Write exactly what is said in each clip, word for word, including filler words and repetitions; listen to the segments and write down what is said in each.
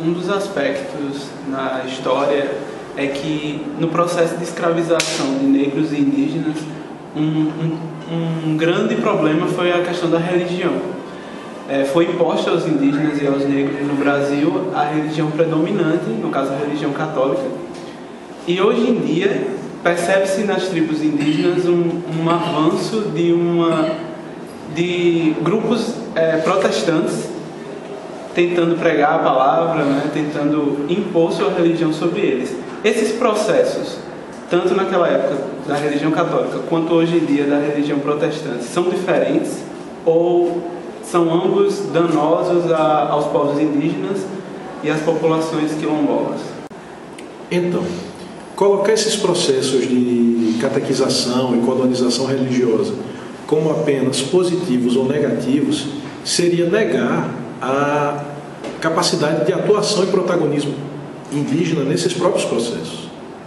um dos aspectos na história é que no processo de escravização de negros e indígenas, um, um, um grande problema foi a questão da religião. É, foi imposta aos indígenas e aos negros no Brasil a religião predominante, no caso a religião católica. E hoje em dia percebe-se nas tribos indígenas um, um avanço de, uma, de grupos é, protestantes tentando pregar a palavra, né, tentando impor sua religião sobre eles. Esses processos, tanto naquela época da religião católica quanto hoje em dia da religião protestante, são diferentes ou são ambos danosos a, aos povos indígenas e às populações quilombolas? Então, colocar esses processos de catequização e colonização religiosa como apenas positivos ou negativos seria negar a capacidade de atuação e protagonismo indígena nesses próprios processos.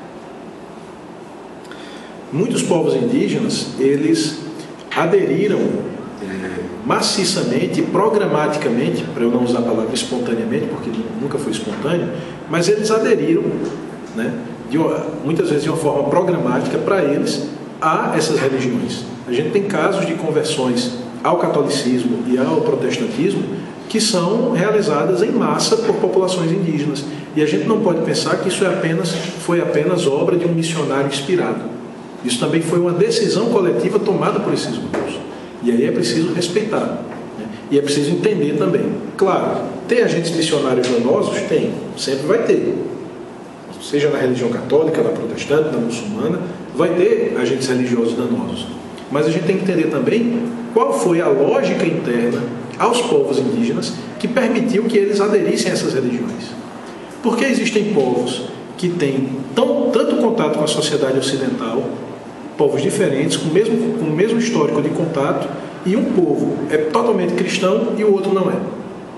Muitos povos indígenas, eles aderiram é, maciçamente, programaticamente, para eu não usar a palavra espontaneamente, porque nunca foi espontâneo, mas eles aderiram, né, de uma, muitas vezes de uma forma programática para eles, a essas religiões. A gente tem casos de conversões ao catolicismo e ao protestantismo que são realizadas em massa por populações indígenas. E a gente não pode pensar que isso é apenas, foi apenas obra de um missionário inspirado. Isso também foi uma decisão coletiva tomada por esses grupos. E aí é preciso respeitar, né? E é preciso entender também. Claro, tem agentes missionários danosos? Tem, sempre vai ter. Seja na religião católica, na protestante, na muçulmana, vai ter agentes religiosos danosos. Mas a gente tem que entender também qual foi a lógica interna aos povos indígenas que permitiu que eles aderissem a essas religiões. Porque existem povos que têm tão, tanto contato com a sociedade ocidental, povos diferentes, com o, mesmo, com o mesmo histórico de contato, e um povo é totalmente cristão e o outro não é.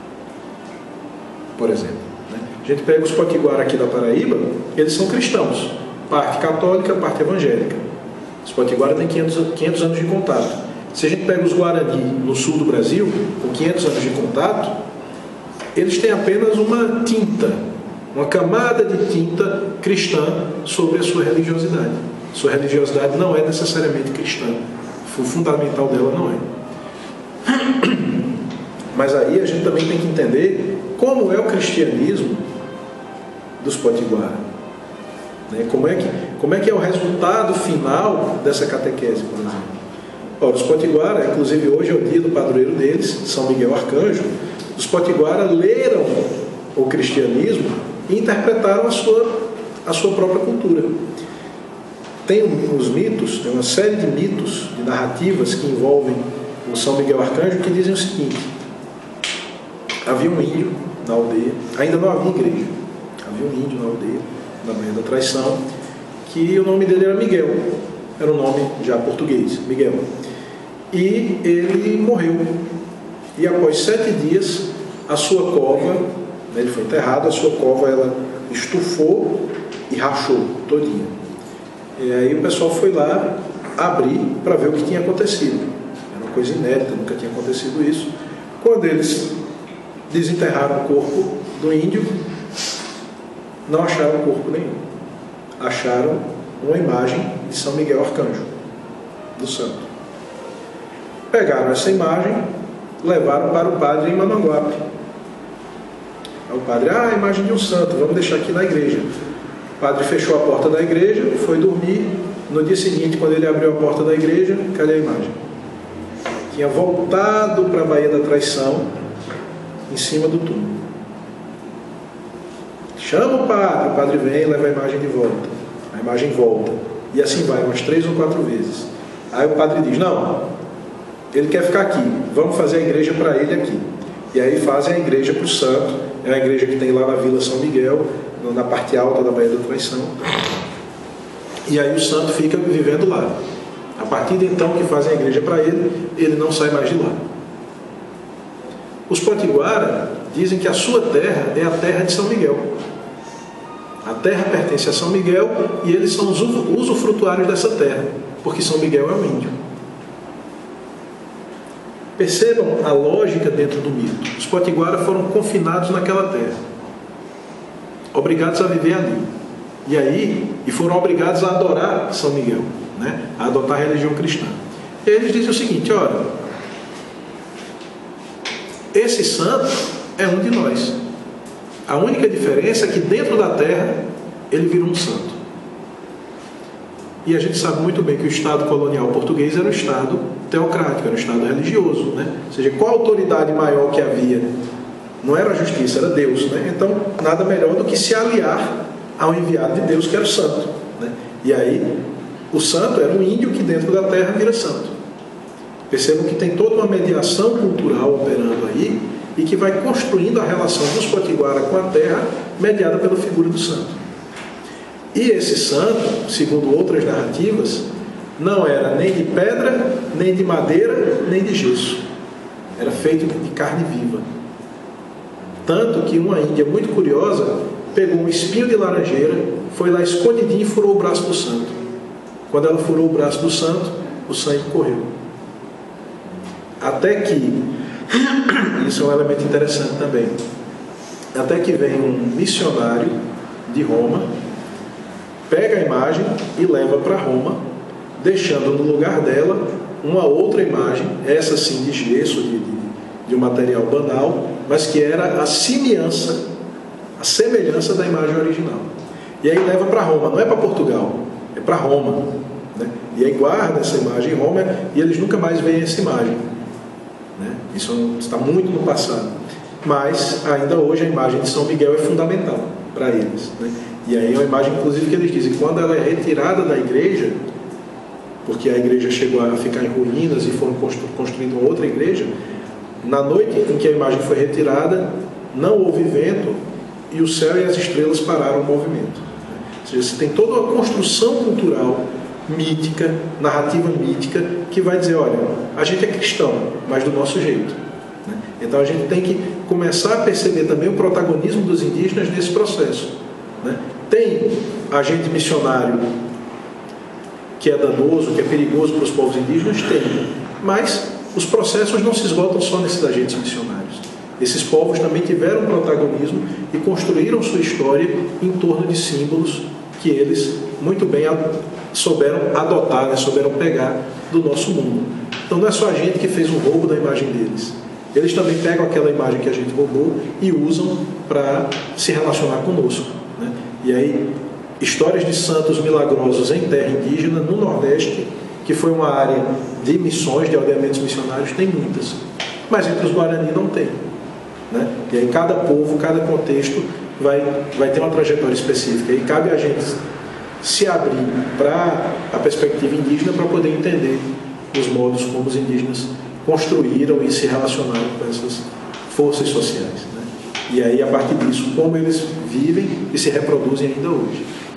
Por exemplo, né? A gente pega os potiguara aqui da Paraíba, eles são cristãos, parte católica, parte evangélica. Os potiguara têm quinhentos anos de contato. Se a gente pega os Guarani no sul do Brasil, com quinhentos anos de contato, eles têm apenas uma tinta, uma camada de tinta cristã sobre a sua religiosidade. Sua religiosidade não é necessariamente cristã. O fundamental dela não é. Mas aí a gente também tem que entender como é o cristianismo dos potiguara. Né? Como é que, como é que é o resultado final dessa catequese, por exemplo. Ora, os potiguara, inclusive hoje é o dia do padroeiro deles, São Miguel Arcanjo. Os potiguara leram o cristianismo e interpretaram a sua, a sua própria cultura. Tem uns mitos, tem uma série de mitos, de narrativas que envolvem o São Miguel Arcanjo, que dizem o seguinte: havia um índio na aldeia, ainda não havia igreja, havia um índio na aldeia, na Baía da Traição, que o nome dele era Miguel, era um nome já português, Miguel. E ele morreu. E após sete dias, a sua cova, né, ele foi enterrado, a sua cova ela estufou e rachou todinha. E aí o pessoal foi lá abrir para ver o que tinha acontecido. Era uma coisa inédita, nunca tinha acontecido isso. Quando eles desenterraram o corpo do índio, não acharam corpo nenhum. Acharam uma imagem de São Miguel Arcanjo, do santo. Pegaram essa imagem, levaram para o padre em Mamanguape. Aí o padre, ah, a imagem de um santo, vamos deixar aqui na igreja. O padre fechou a porta da igreja, foi dormir. No dia seguinte, quando ele abriu a porta da igreja, cadê a imagem? Tinha voltado para a Baía da Traição, em cima do túmulo. Chama o padre, o padre vem e leva a imagem de volta. A imagem volta. E assim vai, umas três ou quatro vezes. Aí o padre diz, não, ele quer ficar aqui, vamos fazer a igreja para ele aqui. E aí fazem a igreja para o santo, é a igreja que tem lá na Vila São Miguel, na parte alta da Baía da Traição. E aí o santo fica vivendo lá. A partir de então que fazem a igreja para ele, ele não sai mais de lá. Os potiguara dizem que a sua terra é a terra de São Miguel. A terra pertence a São Miguel e eles são os usufrutuários dessa terra, porque São Miguel é um índio. Percebam a lógica dentro do mito. Os potiguara foram confinados naquela terra. obrigados a viver ali. E aí, e foram obrigados a adorar São Miguel, né? A adotar a religião cristã. E eles dizem o seguinte: olha, esse santo é um de nós. A única diferença é que dentro da terra ele virou um santo. E a gente sabe muito bem que o Estado colonial português era um Estado teocrático, era um Estado religioso, né? Ou seja, qual a autoridade maior que havia? Não era a justiça, era Deus, né? Então, nada melhor do que se aliar ao enviado de Deus, que era o santo, né? E aí, o santo era um índio que dentro da terra vira santo. Percebam que tem toda uma mediação cultural operando aí e que vai construindo a relação dos potiguara com a terra, mediada pela figura do santo. E esse santo, segundo outras narrativas, não era nem de pedra, nem de madeira, nem de gesso. Era feito de carne viva. Tanto que uma índia muito curiosa pegou um espinho de laranjeira, foi lá escondidinho e furou o braço do santo. Quando ela furou o braço do santo, o sangue correu. Até que, isso é um elemento interessante também, até que vem um missionário de Roma, pega a imagem e leva para Roma, deixando no lugar dela uma outra imagem, essa sim de gesso, de, de, de um material banal, mas que era a semelhança, a semelhança da imagem original. E aí leva para Roma, não é para Portugal, é para Roma, né? E aí guarda essa imagem em Roma e eles nunca mais veem essa imagem, né? Isso está muito no passado, mas ainda hoje a imagem de São Miguel é fundamental para eles, né? E aí é uma imagem, inclusive, que eles dizem, quando ela é retirada da igreja, porque a igreja chegou a ficar em ruínas e foram construindo outra igreja, na noite em que a imagem foi retirada, não houve vento e o céu e as estrelas pararam o movimento. Ou seja, você tem toda uma construção cultural mítica, narrativa mítica, que vai dizer, olha, a gente é cristão, mas do nosso jeito, né? Então a gente tem que começar a perceber também o protagonismo dos indígenas nesse processo, né? Tem agente missionário que é danoso, que é perigoso para os povos indígenas? Tem. Mas os processos não se esgotam só nesses agentes missionários. Esses povos também tiveram protagonismo e construíram sua história em torno de símbolos que eles muito bem souberam adotar, né? Souberam pegar do nosso mundo. Então não é só a gente que fez o roubo da imagem deles. Eles também pegam aquela imagem que a gente roubou e usam para se relacionar conosco, né? E aí, histórias de santos milagrosos em terra indígena, no Nordeste, que foi uma área de missões, de aldeamentos missionários, tem muitas. Mas entre os Guarani não tem, né? E aí cada povo, cada contexto vai, vai ter uma trajetória específica. E cabe a gente se abrir para a perspectiva indígena para poder entender os modos como os indígenas construíram e se relacionaram com essas forças sociais, né? E aí, a partir disso, como eles vivem e se reproduzem ainda hoje.